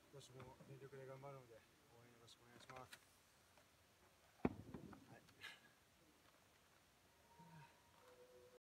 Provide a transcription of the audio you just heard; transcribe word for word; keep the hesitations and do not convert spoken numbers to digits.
年も全力で頑張るので、